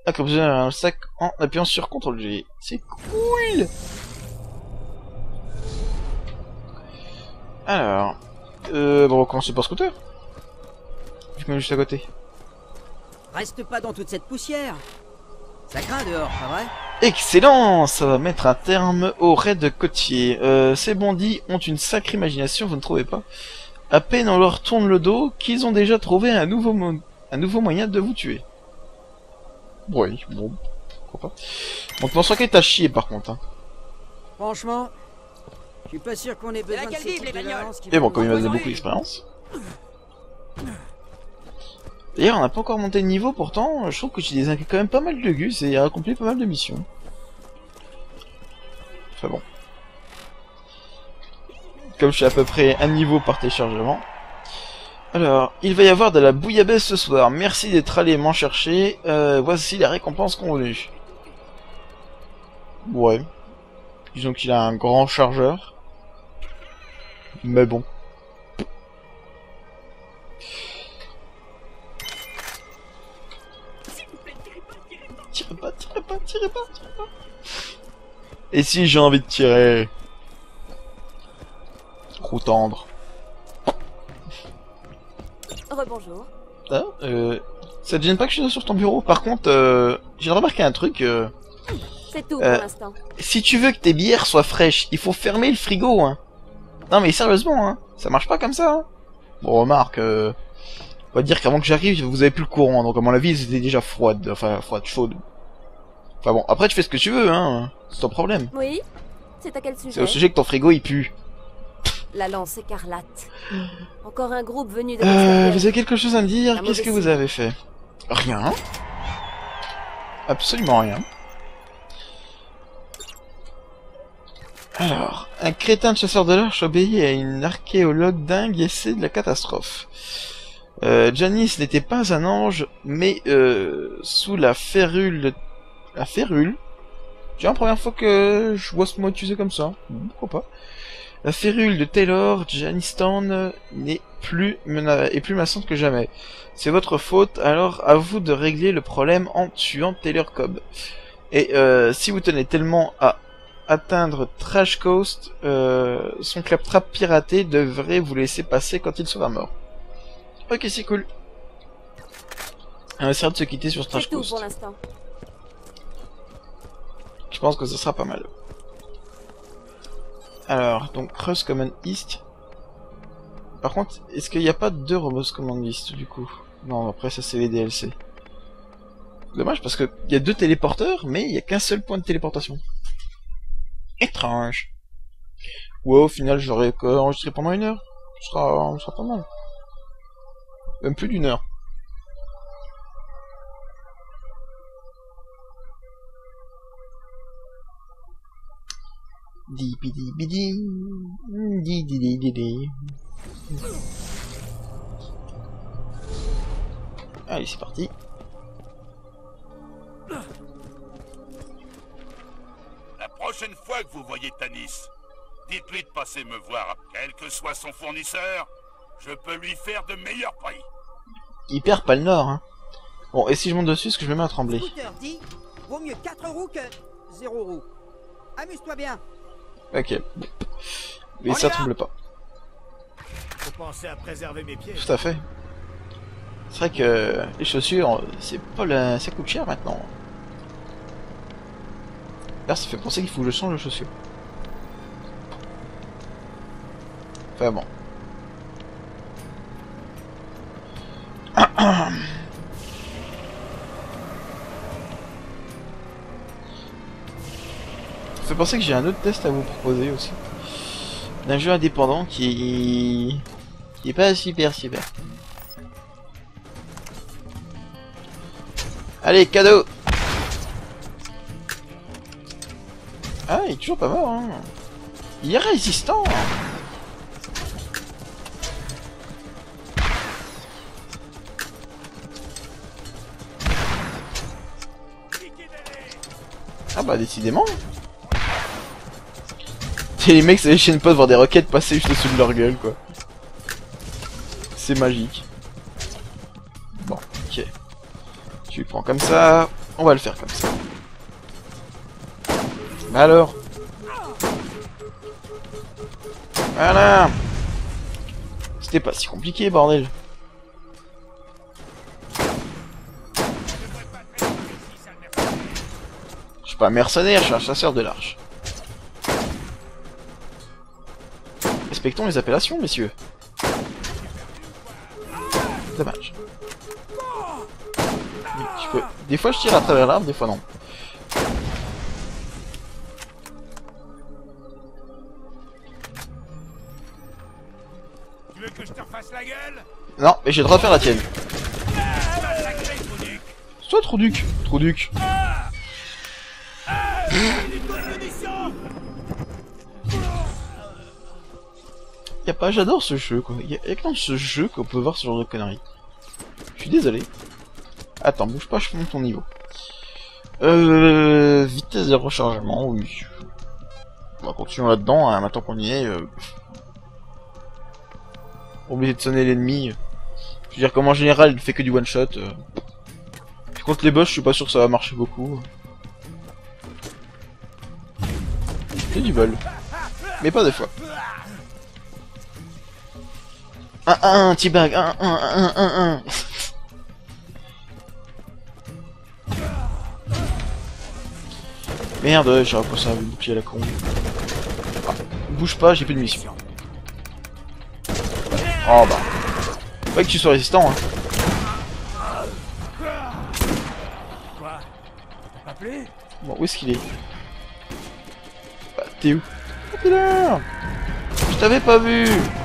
Accrocher un sac en appuyant sur CTRL G. C'est cool. Alors... bon, on va commencer par scooter. Je me mets juste à côté. Reste pas dans toute cette poussière. Ça craint dehors, pas vrai? Excellent. Ça va mettre un terme au raid côtier. Ces bandits ont une sacrée imagination, vous ne trouvez pas? À peine on leur tourne le dos qu'ils ont déjà trouvé un nouveau moyen de vous tuer. Oui, bon, pourquoi pas. Donc mon socket est à chier par contre. Hein. Franchement, je suis pas sûr qu'on ait besoin de ces types de violence qui Et bon, vont comme il nous m'a donné beaucoup d'expérience. D'ailleurs, on n'a pas encore monté de niveau, pourtant, je trouve que j'ai désingué quand même pas mal de gus et accompli pas mal de missions. Enfin bon. Comme je suis à peu près un niveau par téléchargement. Alors, il va y avoir de la bouillabaisse ce soir. Merci d'être allé m'en chercher. Voici les récompenses convenues. Ouais. Disons qu'il a un grand chargeur. Mais bon. Tirez pas, tirez pas, tirez pas, tirez pas. Et si j'ai envie de tirer? Trop tendre. Rebonjour. Ah, ça te gêne pas que je sois sur ton bureau? Par contre, j'ai remarqué un truc. C'est tout pour l'instant. Si tu veux que tes bières soient fraîches, il faut fermer le frigo, hein. Non mais sérieusement, hein. Ça marche pas comme ça, hein. Bon, remarque, on va dire qu'avant que j'arrive, vous avez plus le courant, donc à mon avis, c'était déjà froide. Enfin, froide, chaude. Enfin bon, après tu fais ce que tu veux, hein. C'est ton problème. Oui? C'est à quel C'est sujet? au sujet que ton frigo, il pue. La lance écarlate. Encore un groupe venu de l'extérieur. Vous avez quelque chose à me dire? Un Qu'est-ce que mauvais vous avez fait? Rien. Absolument rien. Alors, un crétin de chasseur de l'Arche obéit à une archéologue dingue et c'est de la catastrophe. Janice n'était pas un ange, mais sous la férule... La férule? Tiens, première fois que je vois ce mot utilisé comme ça. Pourquoi pas? La férule de Taylor, Janice Town n'est plus menaçante que jamais. C'est votre faute, alors à vous de régler le problème en tuant Taylor Cobb. Et si vous tenez tellement à atteindre Trash Coast, son claptrap piraté devrait vous laisser passer quand il sera mort. Ok, c'est cool. On va essayer de se quitter sur Trash C'est tout Coast. pour l'instant. Je pense que ce sera pas mal. Alors, donc Rust Command East. Par contre, est-ce qu'il n'y a pas deux Rust Command East du coup? Non, après ça c'est les DLC. Dommage parce que il y a deux téléporteurs, mais il n'y a qu'un seul point de téléportation. Étrange. Ouais, au final, j'aurais enregistré pendant 1 heure. Ce sera pas mal. Même plus d'1 heure. Di bidi bidi. Di di di di di. Allez, c'est parti. La prochaine fois que vous voyez Tanis, dites-lui de passer me voir. Quel que soit son fournisseur, je peux lui faire de meilleurs prix. Il perd pas le nord, hein. Bon, et si je monte dessus, est-ce que je me mets à trembler? Scooter dit, vaut mieux 4 roues que 0 roues. Amuse-toi bien. Ok. Mais ça tremble pas. Faut penser à préserver mes pieds. Tout à fait. C'est vrai que les chaussures, c'est pas la... ça coûte cher maintenant. Là, ça fait penser qu'il faut que je change de chaussures. Enfin bon. Ça fait penser que j'ai un autre test à vous proposer aussi. D'un jeu indépendant qui est pas super. Allez, cadeau. Ah, il est toujours pas mort, hein. Il est résistant. Ah bah décidément. Et les mecs ça les chaîne pas de voir des roquettes passer juste au-dessus de leur gueule quoi. C'est magique. Bon, ok. Tu le prends comme ça. On va le faire comme ça. Bah alors. Voilà. C'était pas si compliqué, bordel. Je suis pas un mercenaire, je suis un chasseur de l'arche. Respectons les appellations, messieurs. Dommage. Des fois je tire à travers l'arbre, des fois non. Tu veux que je te refasse la gueule? Non, mais j'ai le droit de faire la tienne. C'est toi, Trouduc. Trouduc. Y'a pas, j'adore ce jeu quoi. Y'a que dans ce jeu qu'on peut voir ce genre de conneries. Je suis désolé. Attends, bouge pas, je monte ton niveau. Vitesse de rechargement, oui. On va continuer là-dedans, hein, maintenant qu'on y est. Obligé de sonner l'ennemi. Je veux dire, comme en général, il fait que du one shot. Puis contre les boss, je suis pas sûr que ça va marcher beaucoup. C'est du bol. Mais pas des fois. 1-1, T-Bag, 1-1. Merde, j'ai repoussé un bouclier à la con. Ah, bouge pas, j'ai plus de mission. Oh bah. Pas que tu sois résistant, hein. Quoi? T'as appelé? Bon, où est-ce qu'il est? Bah, t'es où? Ah, t'es là! Je t'avais pas vu!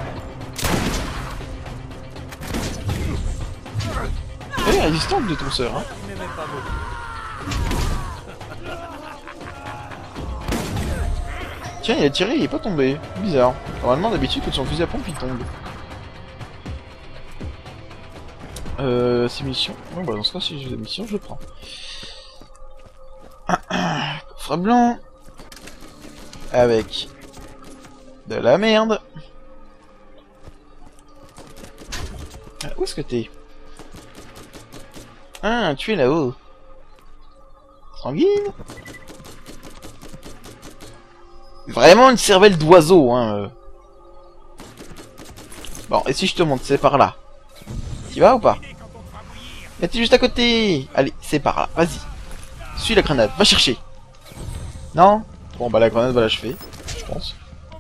Elle est résistante de ton sœur, hein. Il m'aimait pas beaucoup. Tiens, il a tiré, il est pas tombé. Bizarre. Normalement, d'habitude, quand son fusil à pompe, il tombe. 6 missions. Bon, bah, dans ce cas, si j'ai des missions, je le prends. Coffre blanc. Avec de la merde. Ah, où est-ce que t'es? Ah, tu es là-haut. Sanguine. Vraiment une cervelle d'oiseau, hein. Bon, et si je te montre, c'est par là. T'y vas ou pas? Mais t'es juste à côté. Allez, c'est par là, vas-y. Suis la grenade, va chercher. Non? Bon, bah la grenade va l'achever, je pense.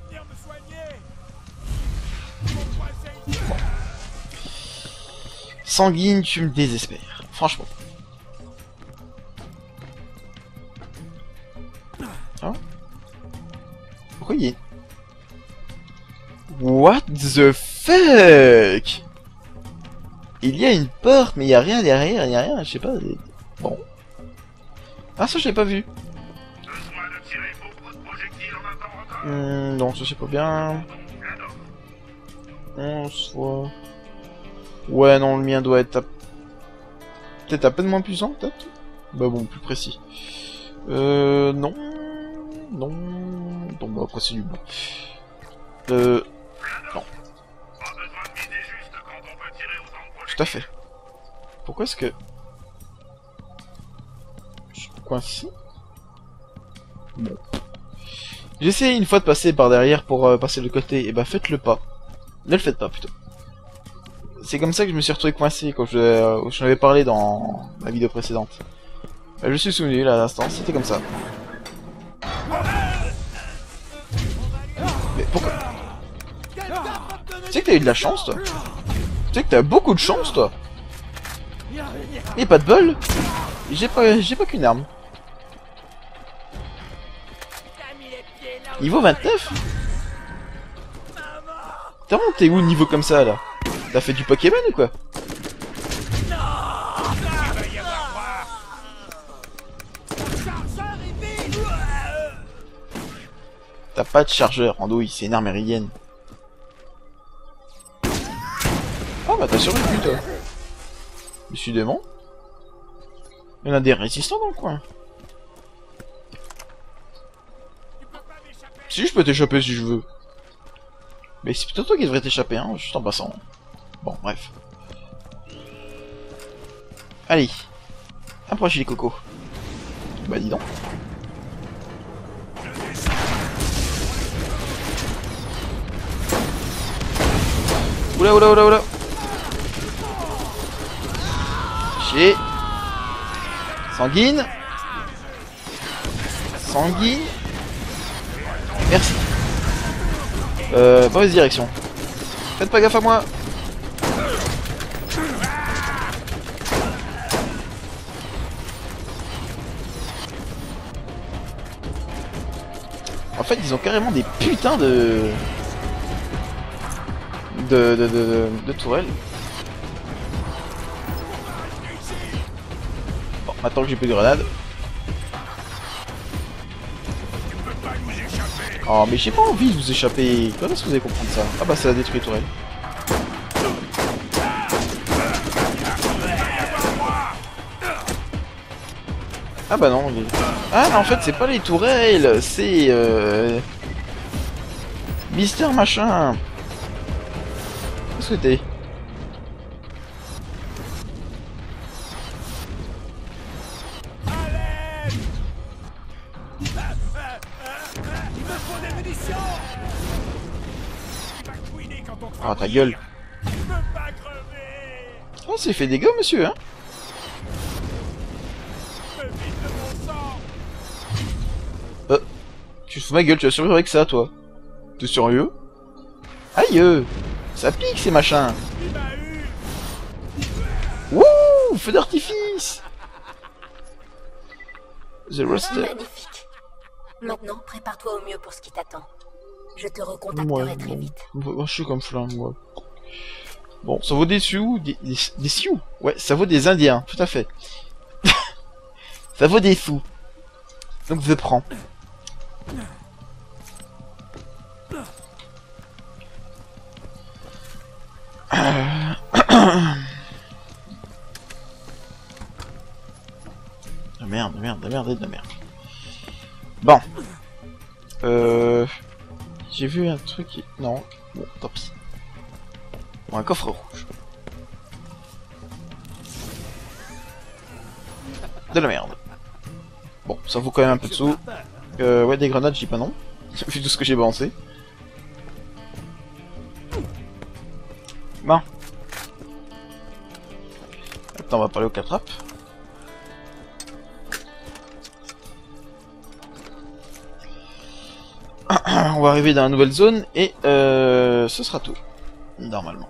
Bon. Sanguine, tu me désespères. Franchement. Hein? Pourquoi il est... What the fuck? Il y a une porte, mais il y a rien derrière, il y a rien, je sais pas. Bon. Ah, ça, je l'ai pas vu. Non, ça, c'est pas bien. 11 fois... Ouais, non, le mien doit être... Peut-être à peine moins puissant, peut-être? Bah bon, plus précis. Non... Non... Bon, bah après, c'est nul. Non. Tout à fait. Pourquoi est-ce que... Je suis coincé? Bon. J'ai essayé une fois de passer par derrière pour passer de côté, et bah faites-le pas. Ne le faites pas, plutôt. C'est comme ça que je me suis retrouvé coincé quand j'en avais parlé dans la vidéo précédente. Bah, je me suis souvenu, là, à l'instant, c'était comme ça. Mais pourquoi? Tu sais que t'as eu de la chance, toi? Tu sais que t'as beaucoup de chance, toi? Et pas de bol? J'ai pas qu'une arme. Niveau 29? T'as monté où niveau comme ça, là? T'as fait du Pokémon ou quoi? T'as pas de chargeur, Andouille, c'est une arme méridienne. Oh bah t'as survécu toi. Décidément. Il y en a des résistants dans le coin. Si je peux t'échapper si je veux. Mais c'est plutôt toi qui devrais t'échapper, hein, juste en passant. Bon, bref. Allez. Approchez les cocos. Bah dis donc. Oula oula oula oula. Chier. Sanguine. Sanguine. Merci. Mauvaise direction. Faites pas gaffe à moi. En fait, ils ont carrément des putains de tourelles. Bon, maintenant que j'ai plus de grenades. Oh, mais j'ai pas envie de vous échapper. Quand est-ce que vous allez comprendre ça? Ah bah, ça a détruit les tourelles. Ah bah non. Ah, en fait, c'est pas les tourelles, c'est Mister Machin. Qu'est-ce que t'es? Ah, ta gueule. Oh, c'est fait des dégâts, monsieur, hein. Tu te fous ma gueule, tu vas survivre avec ça, toi. T'es sérieux? Aïe! Ça pique, ces machins! Wouh! Feu d'artifice! The Roster. Magnifique. Maintenant, prépare-toi au mieux pour ce qui t'attend. Je te recontacterai très vite. Moi, je suis comme flingue, moi. Bon, ça vaut des Sioux, des Sioux. Ouais, ça vaut des Indiens, tout à fait. Ça vaut des sous. Donc je prends. De merde, de merde, de merde et de merde. Bon. J'ai vu un truc qui... Non. Bon, tant pis. Bon, un coffre rouge. De la merde. Bon, ça vaut quand même un peu de sous. Ouais, des grenades, je dis pas non. Vu tout ce que j'ai balancé. Bon. Attends, on va parler au catrape. On va arriver dans la nouvelle zone et ce sera tout. Normalement.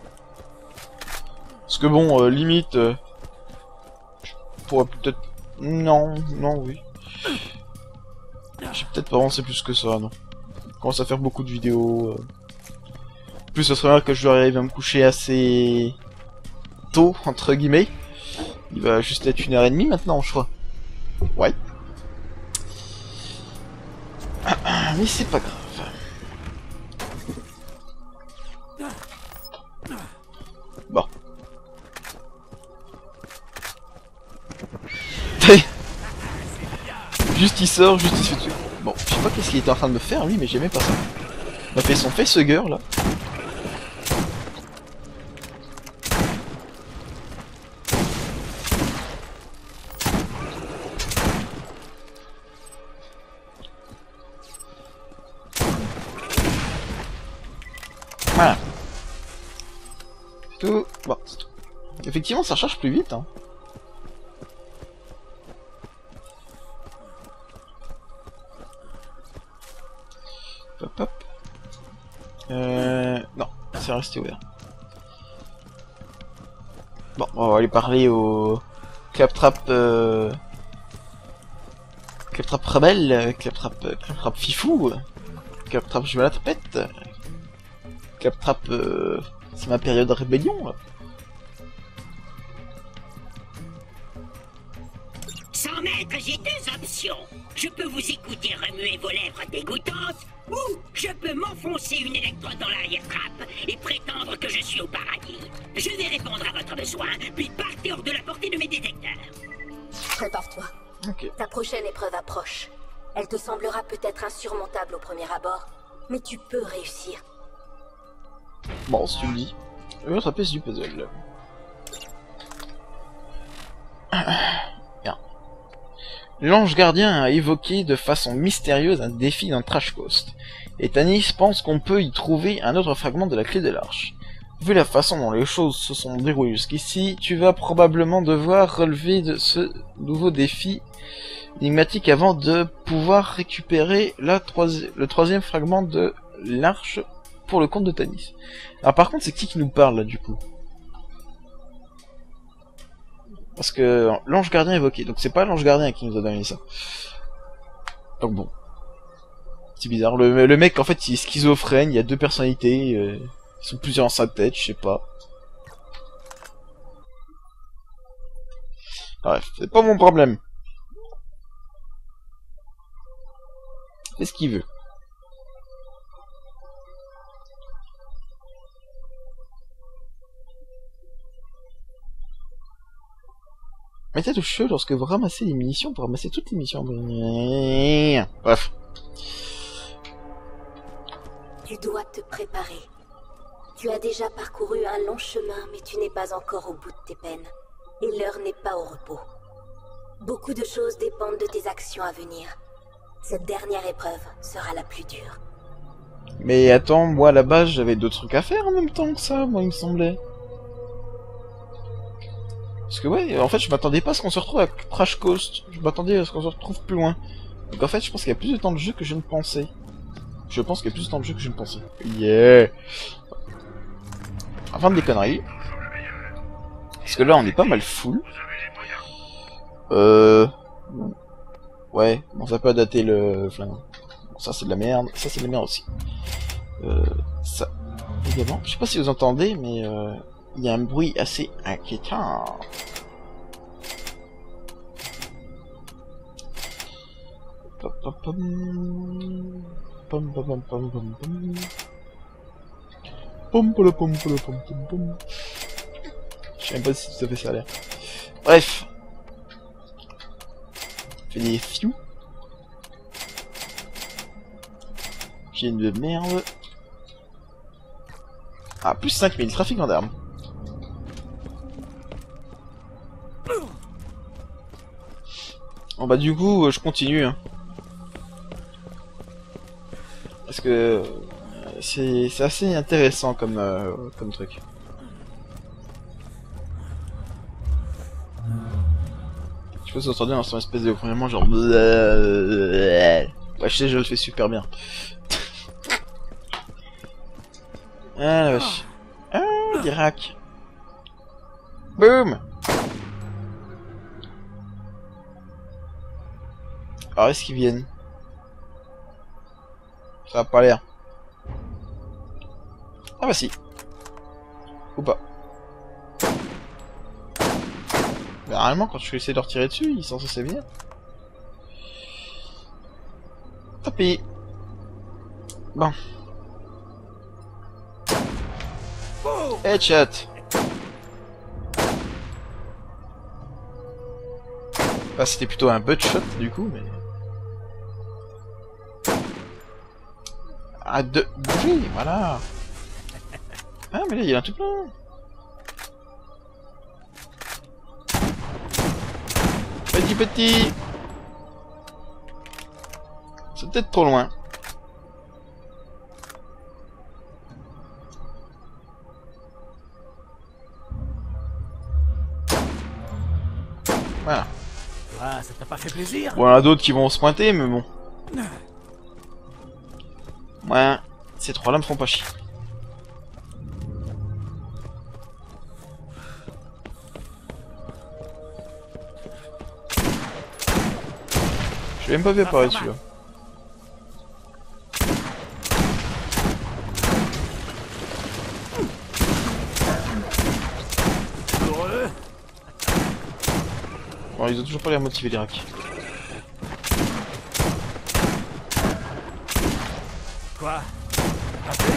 Parce que bon, limite... je pourrais peut-être... Non, non, oui. J'ai peut-être pas avancé plus que ça, non. Je commence à faire beaucoup de vidéos. En plus, ça serait bien que je dois arriver à me coucher assez... tôt, entre guillemets. Il va juste être 1h30 maintenant, je crois. Ouais. Mais c'est pas grave. Bon. Juste il sort, juste il se fait tuer. Bon, je sais pas qu'est-ce qu'il était en train de me faire lui, mais j'aimais pas ça. Il m'a fait son facehugger là. Voilà. Tout. Bon, c'est tout. Effectivement, ça charge plus vite, hein. Hop hop. Non, c'est resté ouvert. Bon, on va aller parler au Claptrap Claptrap rebelle, Claptrap fifou, Claptrap je me la tapette, Claptrap c'est ma période de rébellion là. Sans maître, j'ai deux options. Je peux vous écouter remuer vos lèvres dégoûtantes, ou je peux m'enfoncer une électrode dans l'arrière-trappe et prétendre que je suis au paradis. Je vais répondre à votre besoin, puis partir hors de la portée de mes détecteurs. Prépare-toi. Ok. Ta prochaine épreuve approche. Elle te semblera peut-être insurmontable au premier abord, mais tu peux réussir. Bon, si tu me dis. L'autre pièce du puzzle. Bien. L'ange gardien a évoqué de façon mystérieuse un défi dans Trash Coast, et Tanis pense qu'on peut y trouver un autre fragment de la clé de l'arche. Vu la façon dont les choses se sont déroulées jusqu'ici, tu vas probablement devoir relever de ce nouveau défi énigmatique avant de pouvoir récupérer le troisième fragment de l'arche pour le compte de Tanis. Alors par contre, c'est qui nous parle là du coup? Parce que l'ange gardien évoqué, donc c'est pas l'ange gardien qui nous a donné ça. Donc bon. C'est bizarre, le mec en fait il est schizophrène, il y a deux personnalités, ils sont plusieurs dans sa tête, je sais pas. Bref, c'est pas mon problème. C'est ce qu'il veut. Mettez au feu lorsque vous ramassez les munitions pour ramasser toutes les munitions. Bref. Tu dois te préparer. Tu as déjà parcouru un long chemin, mais tu n'es pas encore au bout de tes peines. Et l'heure n'est pas au repos. Beaucoup de choses dépendent de tes actions à venir. Cette dernière épreuve sera la plus dure. Mais attends, moi à la base j'avais d'autres trucs à faire en même temps que ça, moi il me semblait. Parce que ouais, en fait je m'attendais pas à ce qu'on se retrouve à Trash Coast. Je m'attendais à ce qu'on se retrouve plus loin. Donc en fait je pense qu'il y a plus de temps de jeu que je ne pensais. Je pense qu'il y a plus de temps de jeu que je ne pensais. Yeah. Enfin des conneries. Parce que là on est pas mal full. Ouais, bon ça peut dater le flingue. Bon, ça c'est de la merde, ça c'est de la merde aussi. Ça également. Je sais pas si vous entendez, mais il y a un bruit assez inquiétant. Je sais même pas si ça fait ça a l'air. Bref. Fait des fious. J'ai une de merde. Ah, plus 5000, trafiquant d'armes. Bon bah du coup, je continue. Hein. Parce que c'est assez intéressant comme truc. Je sais pas si vous entendez dans son espèce de premièrement genre... Ouais, je sais, je le fais super bien. Ah la vache. Ah, des racks. Boum. Alors est-ce qu'ils viennent? Ça a pas l'air. Ah bah si. Ou pas. Bah réellement quand je vais essayer de leur tirer dessus, ils sont censés venir. Tapis. Bon. Headshot. Bah c'était plutôt un butt shot du coup, mais... Ah, de bouger, voilà. Ah, mais là, il y a un tout plein. Petit. C'est peut-être trop loin. Voilà. Ah, ça t'a pas fait plaisir? Bon, il y en a d'autres qui vont se pointer, mais bon. Ouais, ces trois-là me font pas chier. Je vais même pas vu apparaître celui-là. Bon, ils ont toujours pas l'air motivés les racks. Quoi? Appelé?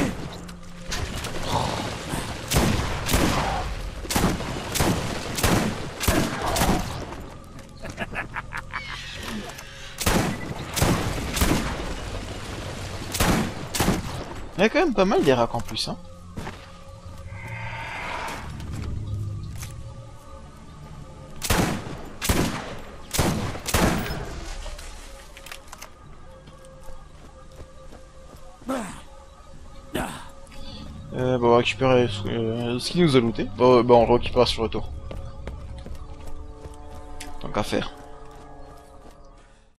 Il y a quand même pas mal des racks en plus, hein. Bon, on va récupérer ce qu'il nous a looté. Bon, on le récupérera sur le retour. Tant qu'à faire.